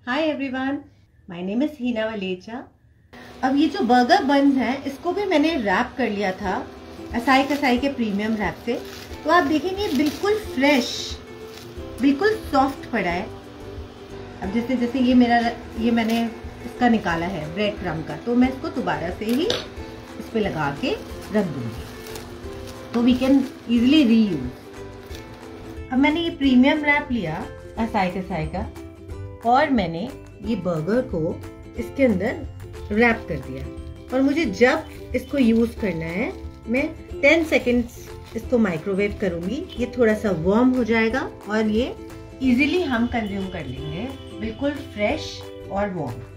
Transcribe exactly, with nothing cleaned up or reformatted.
Hi everyone, my name is Heena Valecha. अब ये जो बर्गर बन्स हैं इसको भी मैंने रैप कर लिया था असाई कसाई के प्रीमियम रैप से। तो आप देखेंगे बिल्कुल फ्रेश, बिल्कुल सॉफ्ट पड़ा है। अब जैसे जैसे ये मेरा ये मैंने इसका निकाला है ब्रेड क्रम्ब का, तो मैं इसको दोबारा से ही इस पे लगा के रख दूंगी तो वी कैन इजीली रीयूज। अब मैंने ये प्रीमियम रैप लिया असाई कसाई का और मैंने ये बर्गर को इसके अंदर रैप कर दिया। और मुझे जब इसको यूज करना है मैं टेन सेकेंड्स इसको माइक्रोवेव करूंगी। ये थोड़ा सा वार्म हो जाएगा और ये इजीली हम कंज्यूम कर लेंगे, बिल्कुल फ्रेश और वार्म।